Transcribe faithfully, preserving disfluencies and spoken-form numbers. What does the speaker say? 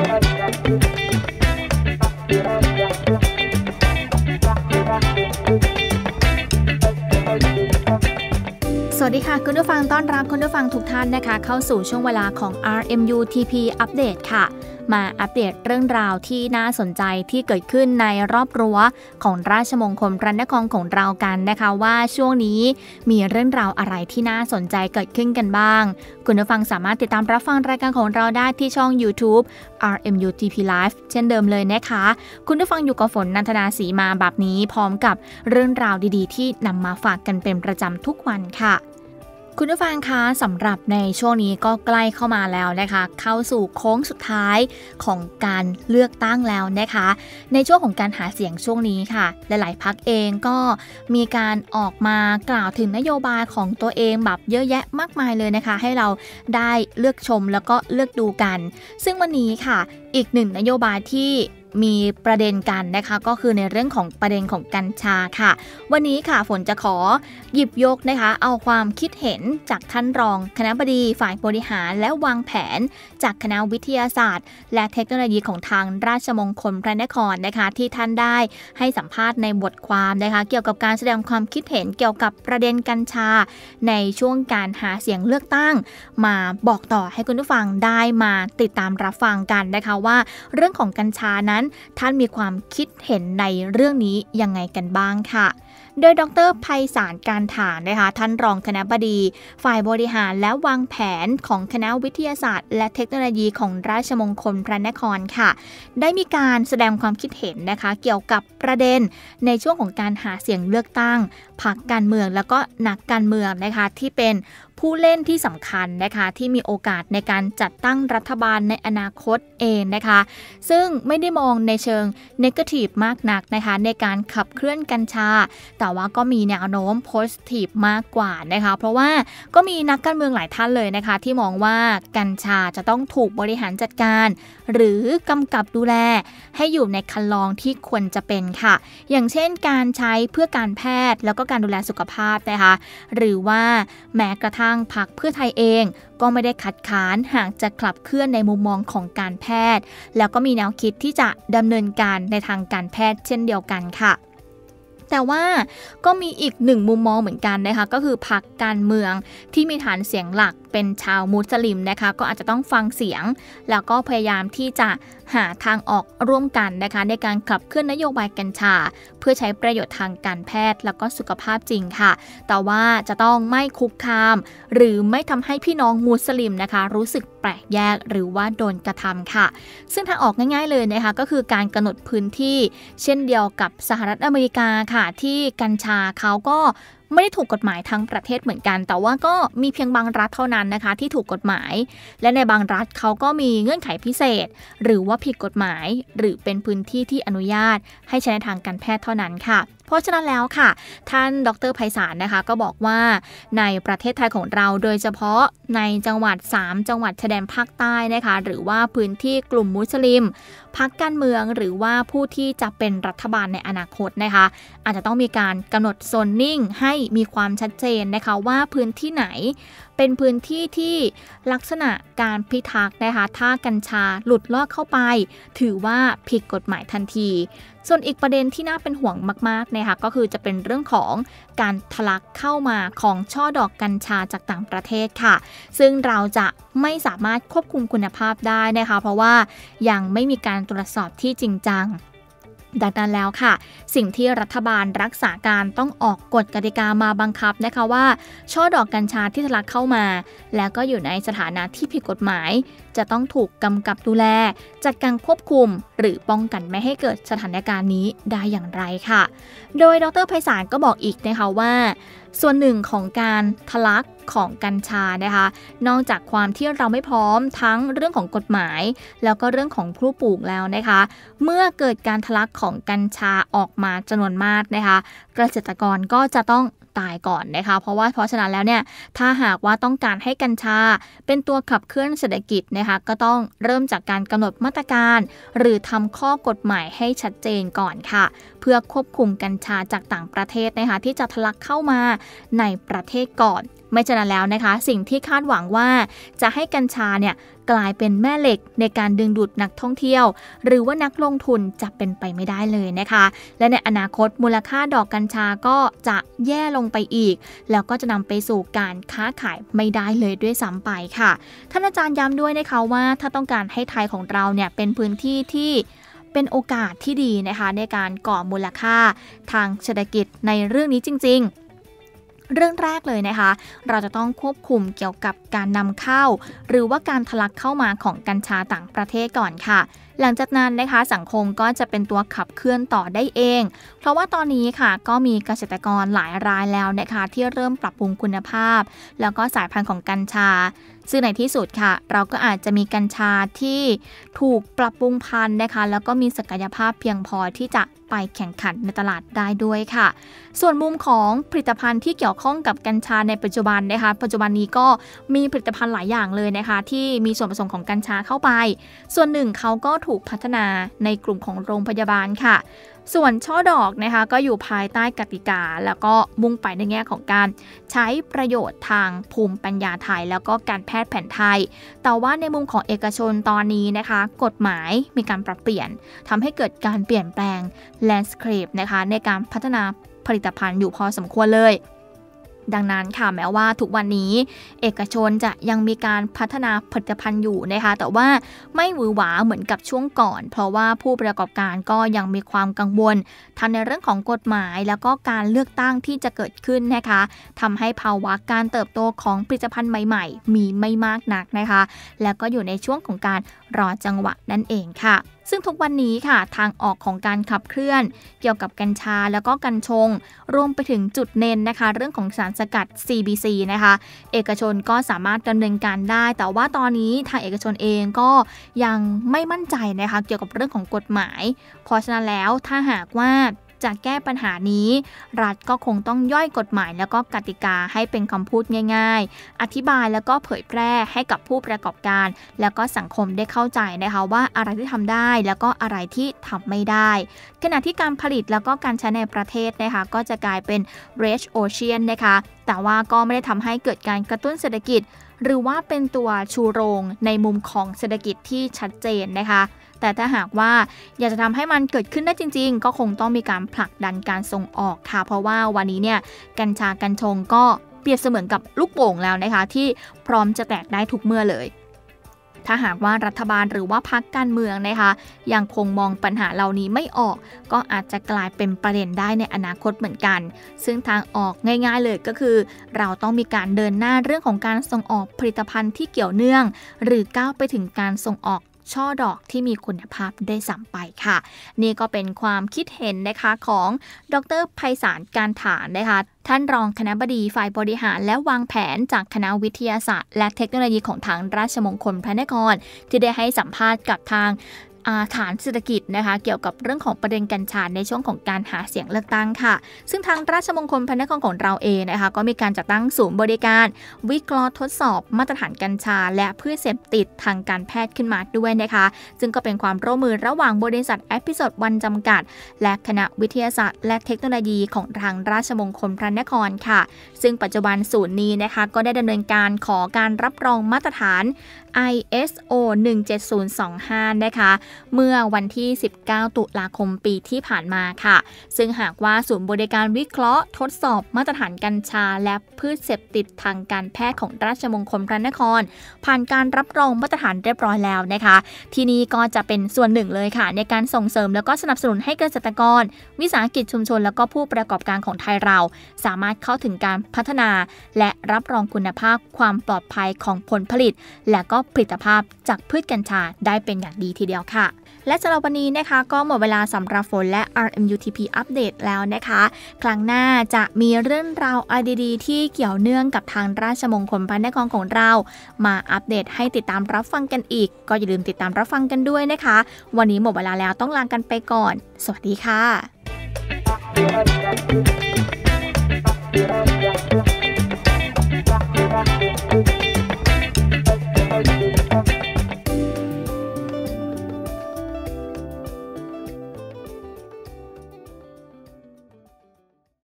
สวัสดีค่ะคุณผู้ฟังต้อนรับคุณผู้ฟังทุกท่านนะคะเข้าสู่ช่วงเวลาของ อาร์ เอ็ม ยู ที พี อัปเดตค่ะมาอัปเดตเรื่องราวที่น่าสนใจที่เกิดขึ้นในรอบรั้วของราชมงคลพระนครของเรากันนะคะว่าช่วงนี้มีเรื่องราวอะไรที่น่าสนใจเกิดขึ้นกันบ้างคุณผู้ฟังสามารถติดตามรับฟังรายการของเราได้ที่ช่อง YouTube อาร์ เอ็ม ยู ที พี Live เช่นเดิมเลยนะคะคุณผู้ฟังอยู่กับฝนนันทนาศรีมาแบบนี้พร้อมกับเรื่องราวดีๆที่นำมาฝากกันเป็นประจำทุกวันค่ะคุณผู้ฟังคะสำหรับในช่วงนี้ก็ใกล้เข้ามาแล้วนะคะเข้าสู่โค้งสุดท้ายของการเลือกตั้งแล้วนะคะในช่วงของการหาเสียงช่วงนี้ค่ะหลายๆพรรคเองก็มีการออกมากล่าวถึงนโยบายของตัวเองแบบเยอะแยะมากมายเลยนะคะให้เราได้เลือกชมแล้วก็เลือกดูกันซึ่งวันนี้ค่ะอีกหนึ่งนโยบายที่มีประเด็นกันนะคะก็คือในเรื่องของประเด็นของกัญชาค่ะวันนี้ค่ะฝนจะขอหยิบยกนะคะเอาความคิดเห็นจากท่านรองคณบดีฝ่ายบริหารและวางแผนจากคณะวิทยาศาสตร์และเทคโนโลยีของทางราชมงคลพระนครนะคะที่ท่านได้ให้สัมภาษณ์ในบทความนะคะเกี่ยวกับการแสดงความคิดเห็นเกี่ยวกับประเด็นกัญชาในช่วงการหาเสียงเลือกตั้งมาบอกต่อให้คุณผู้ฟังได้มาติดตามรับฟังกันนะคะว่าเรื่องของกัญชานั้นท่านมีความคิดเห็นในเรื่องนี้ยังไงกันบ้างค่ะโดยดร.ไพศาลการถางนะคะท่านรองคณบดีฝ่ายบริหารและวางแผนของคณะวิทยาศาสตร์และเทคโนโลยีของราชมงคลพระนครค่ะได้มีการแสดงความคิดเห็นนะคะเกี่ยวกับประเด็นในช่วงของการหาเสียงเลือกตั้งพรรคการเมืองแล้วก็นักการเมืองนะคะที่เป็นผู้เล่นที่สำคัญนะคะที่มีโอกาสในการจัดตั้งรัฐบาลในอนาคตเองนะคะซึ่งไม่ได้มองในเชิงเนกาทีฟมากนักนะคะในการขับเคลื่อนกัญชาแต่ว่าก็มีแนวโน้มโพสิทีฟมากกว่านะคะเพราะว่าก็มีนักการเมืองหลายท่านเลยนะคะที่มองว่ากัญชาจะต้องถูกบริหารจัดการหรือกำกับดูแลให้อยู่ในคันลองที่ควรจะเป็นค่ะอย่างเช่นการใช้เพื่อการแพทย์แล้วก็การดูแลสุขภาพนะคะหรือว่าแม้กระทั่งพรรคเพื่อไทยเองก็ไม่ได้คัดค้านหากจะขับเคลื่อนในมุมมองของการแพทย์แล้วก็มีแนวคิดที่จะดำเนินการในทางการแพทย์เช่นเดียวกันค่ะแต่ว่าก็มีอีกหนึ่งมุมมองเหมือนกันนะคะก็คือพรรคการเมืองที่มีฐานเสียงหลักเป็นชาวมุสลิมนะคะก็อาจจะต้องฟังเสียงแล้วก็พยายามที่จะหาทางออกร่วมกันนะคะในการขับเคลื่อนนโยบายกัญชาเพื่อใช้ประโยชน์ทางการแพทย์แล้วก็สุขภาพจริงค่ะแต่ว่าจะต้องไม่คุกคามหรือไม่ทำให้พี่น้องมุสลิมนะคะรู้สึกแปลกแยกหรือว่าโดนกระทำค่ะซึ่งทางออกง่ายๆเลยนะคะก็คือการกำหนดพื้นที่เช่นเดียวกับสหรัฐอเมริกาค่ะที่กัญชาเขาก็ไม่ได้ถูกกฎหมายทั้งประเทศเหมือนกันแต่ว่าก็มีเพียงบางรัฐเท่านั้นนะคะที่ถูกกฎหมายและในบางรัฐเขาก็มีเงื่อนไขพิเศษหรือว่าผิดกฎหมายหรือเป็นพื้นที่ที่อนุญาตให้ใช้ในทางการแพทย์เท่านั้นค่ะเพราะฉะนั้นแล้วค่ะท่านดร.ไพศาลนะคะก็บอกว่าในประเทศไทยของเราโดยเฉพาะในจังหวัดสามจังหวัดชายแดนภาคใต้นะคะหรือว่าพื้นที่กลุ่มมุสลิมพรรคการเมืองหรือว่าผู้ที่จะเป็นรัฐบาลในอนาคตนะคะอาจจะต้องมีการกำหนดโซนนิ่งให้มีความชัดเจนนะคะว่าพื้นที่ไหนเป็นพื้นที่ที่ลักษณะการพิทักษ์นะคะถ้ากัญชาหลุดลอดเข้าไปถือว่าผิดกฎหมายทันทีส่วนอีกประเด็นที่น่าเป็นห่วงมากๆนะคะก็คือจะเป็นเรื่องของการทะลักเข้ามาของช่อดอกกัญชาจากต่างประเทศค่ะซึ่งเราจะไม่สามารถควบคุมคุณภาพได้นะคะเพราะว่ายังไม่มีการตรวจสอบที่จริงจังดังนั้นแล้วค่ะสิ่งที่รัฐบาลรักษาการต้องออกกฎกติกามาบังคับนะคะว่าช่อดอกกัญชาที่ทะลักเข้ามาแล้วก็อยู่ในสถานะที่ผิดกฎหมายจะต้องถูกกำกับดูแลจัดการควบคุมหรือป้องกันไม่ให้เกิดสถานการณ์นี้ได้อย่างไรค่ะโดยดร.ไพศาลก็บอกอีกนะคะว่าส่วนหนึ่งของการทะลักของกัญชานะคะนอกจากความที่เราไม่พร้อมทั้งเรื่องของกฎหมายแล้วก็เรื่องของผู้ปลูกแล้วนะคะเมื่อเกิดการทะลักของกัญชาออกมาจำนวนมากนะคะเกษตรกรก็จะต้องตายก่อนนะคะเพราะว่าเพราะฉะนั้นแล้วเนี่ยถ้าหากว่าต้องการให้กัญชาเป็นตัวขับเคลื่อนเศรษฐกิจนะคะก็ต้องเริ่มจากการกำหนดมาตรการหรือทำข้อกฎหมายให้ชัดเจนก่อนค่ะเพื่อควบคุมกัญชาจากต่างประเทศนะคะที่จะทะลักเข้ามาในประเทศก่อนไม่ฉะนั้นแล้วนะคะสิ่งที่คาดหวังว่าจะให้กัญชาเนี่ยกลายเป็นแม่เหล็กในการดึงดูดนักท่องเที่ยวหรือว่านักลงทุนจะเป็นไปไม่ได้เลยนะคะและในอนาคตมูลค่าดอกกัญชาก็จะแย่ลงไปอีกแล้วก็จะนำไปสู่การค้าขายไม่ได้เลยด้วยซ้ำไปค่ะท่านอาจารย์ย้ำด้วยนะคะว่าถ้าต้องการให้ไทยของเราเนี่ยเป็นพื้นที่ที่เป็นโอกาสที่ดีนะคะในการก่อมูลค่าทางเศรษฐกิจในเรื่องนี้จริงๆเรื่องแรกเลยนะคะเราจะต้องควบคุมเกี่ยวกับการนำเข้าหรือว่าการทะลักเข้ามาของกัญชาต่างประเทศก่อนค่ะหลังจากนั้นนะคะสังคมก็จะเป็นตัวขับเคลื่อนต่อได้เองเพราะว่าตอนนี้ค่ะก็มีเกษตรกรหลายรายแล้วนะคะที่เริ่มปรับปรุงคุณภาพแล้วก็สายพันธุ์ของกัญชาซึ่งในที่สุดค่ะเราก็อาจจะมีกัญชาที่ถูกปรับปรุงพันธุ์นะคะแล้วก็มีศักยภาพเพียงพอที่จะไปแข่งขันในตลาดได้ด้วยค่ะส่วนมุมของผลิตภัณฑ์ที่เกี่ยวข้องกับกัญชาในปัจจุบันนะคะปัจจุบันนี้ก็มีผลิตภัณฑ์หลายอย่างเลยนะคะที่มีส่วนผสมของกัญชาเข้าไปส่วนหนึ่งเขาก็ถูกพัฒนาในกลุ่มของโรงพยาบาลค่ะส่วนช่อดอกนะคะก็อยู่ภายใต้กติกาแล้วก็มุ่งไปในแง่ของการใช้ประโยชน์ทางภูมิปัญญาไทยแล้วก็การแพทย์แผนไทยแต่ว่าในมุมของเอกชนตอนนี้นะคะกฎหมายมีการปรับเปลี่ยนทำให้เกิดการเปลี่ยนแปลง landscape นะคะในการพัฒนาผลิตภัณฑ์อยู่พอสมควรเลยดังนั้นค่ะแม้ว่าทุกวันนี้เอกชนจะยังมีการพัฒนาผลิตภัณฑ์อยู่นะคะแต่ว่าไม่หวือหวาเหมือนกับช่วงก่อนเพราะว่าผู้ประกอบการก็ยังมีความกังวลทั้งในเรื่องของกฎหมายแล้วก็การเลือกตั้งที่จะเกิดขึ้นนะคะทำให้ภาวะการเติบโตของผลิตภัณฑ์ใหม่ๆมีไม่มากนักนะคะแล้วก็อยู่ในช่วงของการรอจังหวะนั่นเองค่ะซึ่งทุกวันนี้ค่ะทางออกของการขับเคลื่อนเกี่ยวกับกัญชาแล้วก็กัญชงรวมไปถึงจุดเน้นนะคะเรื่องของสารสกัด ซี บี ซี นะคะเอกชนก็สามารถดำเนินการได้แต่ว่าตอนนี้ทางเอกชนเองก็ยังไม่มั่นใจนะคะเกี่ยวกับเรื่องของกฎหมายเพราะฉะนั้นแล้วถ้าหากว่าจะแก้ปัญหานี้รัฐก็คงต้องย่อยกฎหมายแล้วก็กติกาให้เป็นคำพูดง่ายๆอธิบายแล้วก็เผยแพร่ให้กับผู้ประกอบการแล้วก็สังคมได้เข้าใจนะคะว่าอะไรที่ทำได้แล้วก็อะไรที่ทำไม่ได้ขณะที่การผลิตแล้วก็การใช้ในประเทศนะคะก็จะกลายเป็น Red Ocean นะคะแต่ว่าก็ไม่ได้ทำให้เกิดการกระตุ้นเศรษฐกิจหรือว่าเป็นตัวชูโรงในมุมของเศรษฐกิจที่ชัดเจนนะคะแต่ถ้าหากว่าอยากจะทำให้มันเกิดขึ้นได้จริงๆก็คงต้องมีการผลักดันการส่งออกค่ะเพราะว่าวันนี้เนี่ยกัญชากัญชงก็เปรียบเสมือนกับลูกโป่งแล้วนะคะที่พร้อมจะแตกได้ทุกเมื่อเลยถ้าหากว่ารัฐบาลหรือว่าพรรคการเมืองนะคะยังคงมองปัญหาเหล่านี้ไม่ออกก็อาจจะกลายเป็นประเด็นได้ในอนาคตเหมือนกันซึ่งทางออกง่ายๆเลยก็คือเราต้องมีการเดินหน้าเรื่องของการส่งออกผลิตภัณฑ์ที่เกี่ยวเนื่องหรือก้าวไปถึงการส่งออกช่อดอกที่มีคุณภาพได้ซ้ำไปค่ะนี่ก็เป็นความคิดเห็นนะคะของดร.ไพศาลการฐานนะคะท่านรองคณบดีฝ่ายบริหารและวางแผนจากคณะวิทยาศาสตร์และเทคโนโลยีของทางราชมงคลพระนครที่ได้ให้สัมภาษณ์กับทางฐานเศรษฐกิจนะคะเกี่ยวกับเรื่องของประเด็นกัญชาในช่วงของการหาเสียงเลือกตั้งค่ะซึ่งทางราชมงคลพระนครของเราเองนะคะก็มีการจัดตั้งศูนย์บริการวิเคราะห์ทดสอบมาตรฐานกัญชาและพืชเสพติดทางการแพทย์ขึ้นมาด้วยนะคะซึ่งก็เป็นความร่วมมือระหว่างบริษัทเอพิโซดวันจำกัดและคณะวิทยาศาสตร์และเทคโนโลยีของทางราชมงคลพระนครค่ะซึ่งปัจจุบันศูนย์นี้นะคะก็ได้ดำเนินการขอการรับรองมาตรฐาน ไอ เอส โอ หนึ่งเจ็ดศูนย์สองห้า นะคะเมื่อวันที่สิบเก้าตุลาคมปีที่ผ่านมาค่ะซึ่งหากว่าศูนย์บริการวิเคราะห์ทดสอบมาตรฐานกัญชาและพืชเสพติดทางการแพทย์ของราชมงคลพระนครผ่านการรับรองมาตรฐานเรียบร้อยแล้วนะคะที่นี่ก็จะเป็นส่วนหนึ่งเลยค่ะในการส่งเสริมแล้วก็สนับสนุนให้เกษตรกรวิสาหกิจชุมชนแล้วก็ผู้ประกอบการของไทยเราสามารถเข้าถึงการพัฒนาและรับรองคุณภาพความปลอดภัยของผลผลิตและก็ผลิตภาพจากพืชกัญชาได้เป็นอย่างดีทีเดียวค่ะและสำหรับวันนี้นะคะก็หมดเวลาสำหรับฝนและ อาร์ เอ็ม ยู ที พี อัปเดตแล้วนะคะครั้งหน้าจะมีเรื่องราวอะไรดีๆที่เกี่ยวเนื่องกับทางราชมงคลพระนครของเรามาอัปเดตให้ติดตามรับฟังกันอีกก็อย่าลืมติดตามรับฟังกันด้วยนะคะวันนี้หมดเวลาแล้วต้องลากันไปก่อนสวัสดีค่ะ